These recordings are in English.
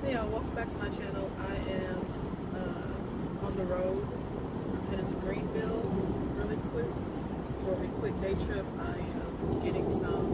Hey y'all, welcome back to my channel. I am on the road. I'm headed to Greenville really quick for a quick day trip. I am getting some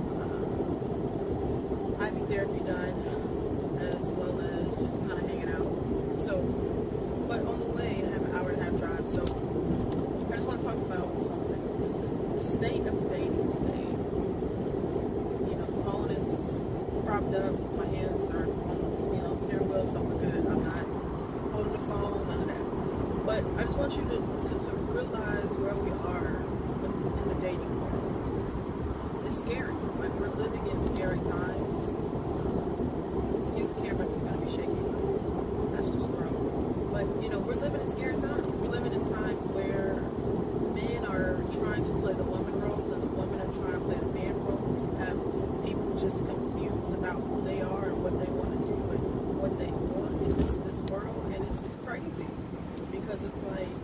IV therapy done, as well as just kind of hanging out. So, but on the way, I have an hour and a half drive, so I just want to talk about something. The state of dating today. You know, the phone is propped up, my hands are on the steering wheel, so we're good. I'm not holding the phone, none of that. But I just want you to realize where we are in the dating world. It's scary. Like, we're living in scary times. Excuse the camera if it's going to be shaky, but that's just thrown. But, you know, we're living in scary times. We're living in times where men are trying to play the woman role and the women are trying to play the man role. You have people just confused about who they are and what they want to do and what they want in this world, and it's crazy because it's like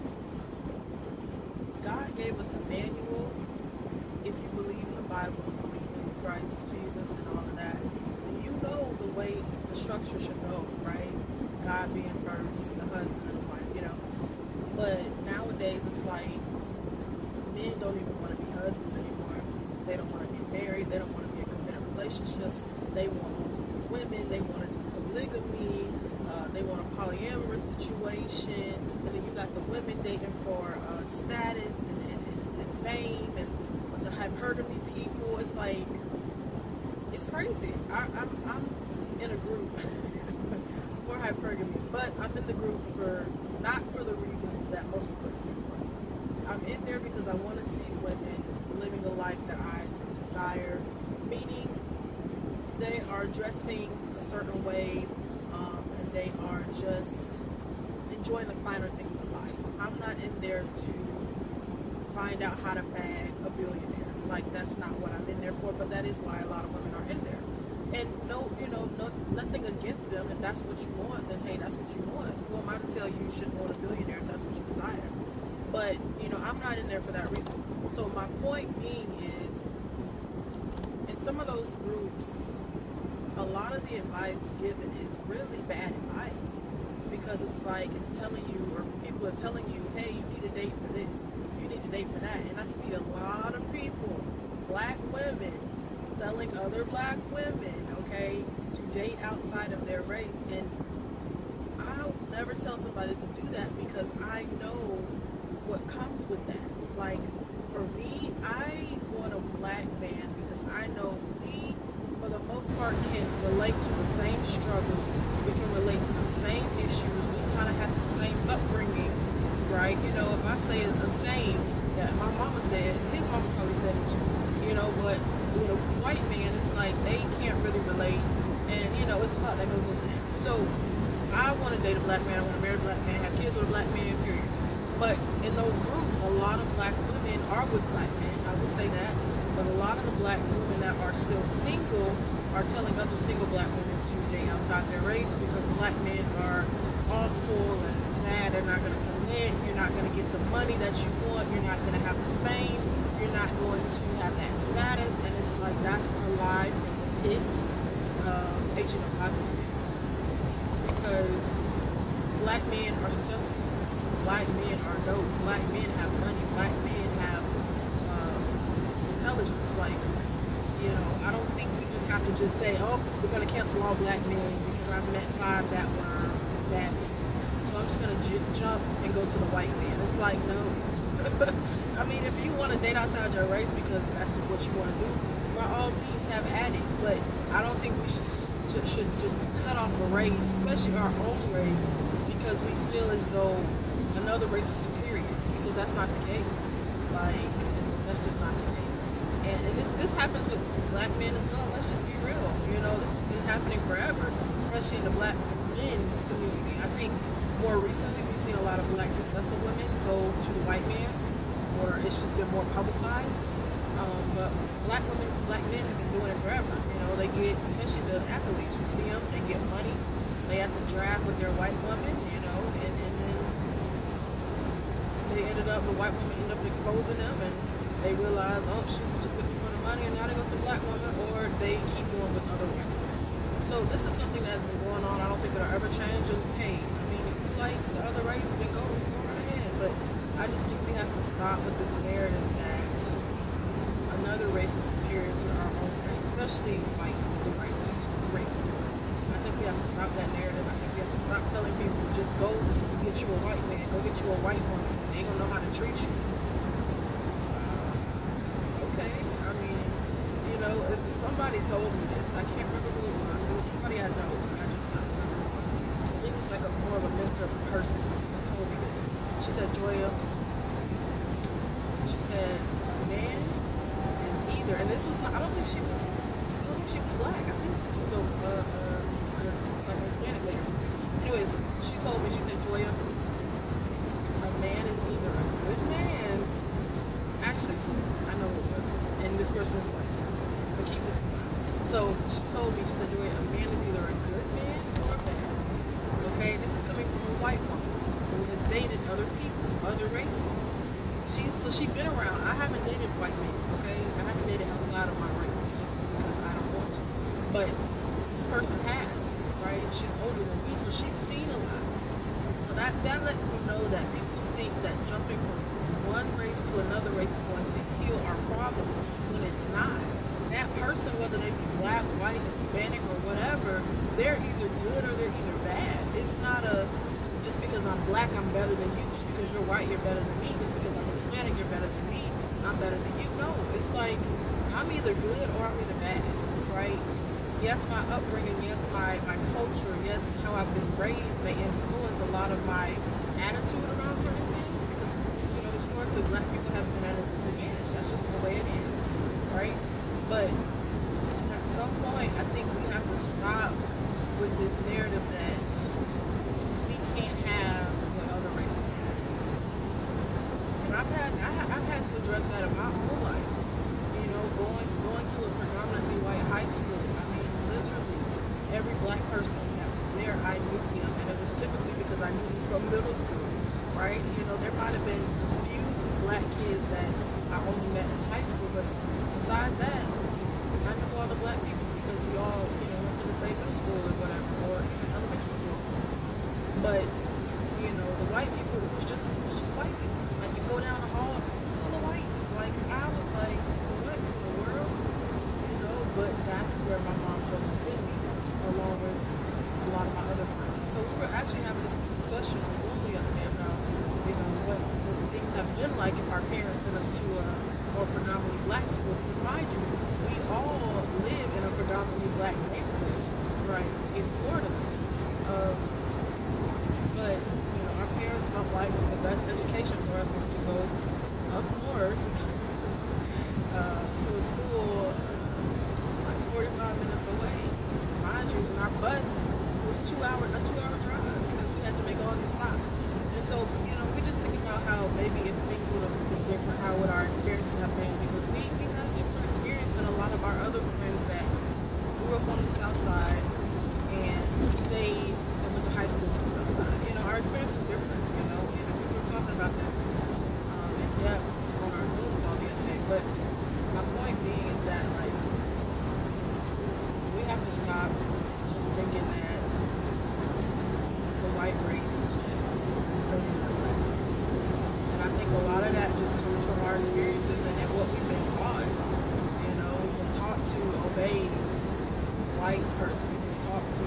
God gave us a manual. If you believe in the Bible, you believe in Christ, Jesus, and all of that, and you know the way the structure should go, right? God being first, the husband and the wife, you know. But nowadays it's like men don't even want to be husbands anymore. They don't want to be married. They don't want to be in committed relationships. They want to be women. They want to do polygamy. They want a polyamorous situation. And then you got the women dating for status and fame, and the hypergamy people. It's like, it's crazy. I'm in a group for hypergamy, but I'm in the group for not for the reasons that most people are in there for. I'm in there because I want to see women living the life that I desire, meaning they are dressing a certain way, and they are just enjoying the finer things in life. I'm not in there to find out how to bag a billionaire. Like, that's not what I'm in there for, but that is why a lot of women are in there. And nothing against them. If that's what you want, then hey, that's what you want. Who am I to tell you you shouldn't want a billionaire if that's what you desire? But, you know, I'm not in there for that reason. So my point being is, in some of those groups, a lot of the advice given is really bad advice, because it's like, it's telling you, or people are telling you, hey, you need to date for this, you need to date for that. And I see a lot of people, black women, telling other black women, okay, to date outside of their race. And I'll never tell somebody to do that, because I know what comes with that. Like, for me, I want a black man because I know we, for the most part, can relate to the same struggles. We can relate to the same issues. We kind of have the same upbringing, right? You know, if I say the same that my mama said, his mama probably said it too, you know. But with a white man, it's like they can't really relate, and you know, it's a lot that goes into that. So I want to date a black man, I want to marry a black man, have kids with a black man, period. But in those groups, a lot of black women are with black men, I will say that. But a lot of the black women that are still single are telling other single black women to date outside their race, because black men are awful and bad. They're not going to commit. You're not going to get the money that you want. You're not going to have the fame. You're not going to have that status. And it's like, that's a lie from the pit of Agent of Hypocrisy. Because black men are successful. Black men are dope. Black men have money. Black men have intelligence. Like, you know, I don't think we just have to just say, oh, we're going to cancel all black men because I've met 5 that were bad people, so I'm just going to jump and go to the white man. It's like, no. I mean, if you want to date outside your race because that's just what you want to do, by all means have at it. But I don't think we should just cut off a race, especially our own race, because we feel as though another race is superior, because that's not the case. Like, that's just not the case. And this happens with black men as well. Let's just be real. You know, this has been happening forever, especially in the black men community. I think more recently we've seen a lot of black successful women go to the white man, or it's just been more publicized. But black women, black men have been doing it forever. You know, they get, especially the athletes, you see them, they get money. They have to draft with their white woman, you know, and then they ended up, the white woman ended up exposing them, and they realize, oh, she was just with me for the money, and now they go to black women, or they keep going with other white women. So this is something that's been going on. I don't think it'll ever change. And hey, I mean, if you like the other race, then go right ahead. But I just think we have to stop with this narrative that another race is superior to our own race, especially like the white race. I think we have to stop that narrative. I think we have to stop telling people, just go get you a white man, go get you a white woman. They gonna know how to treat you. Okay, I mean, you know, somebody told me this. I can't remember who it was. It was somebody I know, but I just don't remember who it was. I think it was like more of a mentor person that told me this. She said, Joya, she said, a man is either, and this was not, I don't think she was black. I think this was like a Hispanic lady or something. Anyways, she told me, she said, Joya, a man is either a good man. Actually, I know who it was, and this person is white. So keep this in mind. So she told me, she said, Joya, a man is either a good man or a bad man. Okay, this is coming from a white woman who has dated other people, other races. She's been around. I haven't dated white men, okay? I haven't dated outside of my race just because I don't want to. But this person has, right? She's older than me, so she's seen a lot. So that lets me know that people think that jumping from one race to another race is going to heal our problems when it's not. That person, whether they be black, white, Hispanic, or whatever, they're either good or they're either bad. It's not a just because I'm black, I'm better than you. Just because you're white, you're better than me. Just because I'm Hispanic, you're better than me. I'm better than you. No, it's like I'm either good or I'm either bad, right? Yes, my upbringing, yes, my culture, yes, how I've been raised may influence a lot of my attitude around certain things because, you know, historically black people have been at a disadvantage. That's just the way it is, right? But at some point, I think we have to stop with this narrative that we can't have what other races have. And I've had to address that in my own life. You know, going to a predominantly white high school. I mean, literally every black person that was there, I knew them, and it was typically because I knew them from middle school, right? You know, there might have been a few black kids that I only met in high school, but besides that, I knew all the black people because we all, you know, went to the same middle school or whatever, or even elementary school. But, you know, the white people, it was just white people. Like, you go down the hall, full of whites. Like, I was like, what in the world? You know, but that's where my mom chose to send me, along with a lot of my other friends. So we were actually having this discussion on Zoom the other day about, you know, what things have been like if our parents sent us to a more predominantly black school. Because mind you, we all live in a predominantly black neighborhood, right, in Florida. But, you know, our parents felt like the best education for us was to go up north to a school like 45 minutes away. Mind you, and our bus was a 2-hour drive because we had to make all these stops. And so, you know, we just think about how maybe if things would have been different, how would our experiences have been, because we had a different experience than a lot of our other friends that grew up on the south side and stayed and went to high school on the south side. You know, our experience was different, you know, and we were talking about this in depth on our Zoom call the other day. But my point being is that, like, we have to stop just thinking that the white race is just better than the black race. And I think a lot of that just comes from our experiences and what we've been taught. You know, we've been taught to obey white person. We've been taught to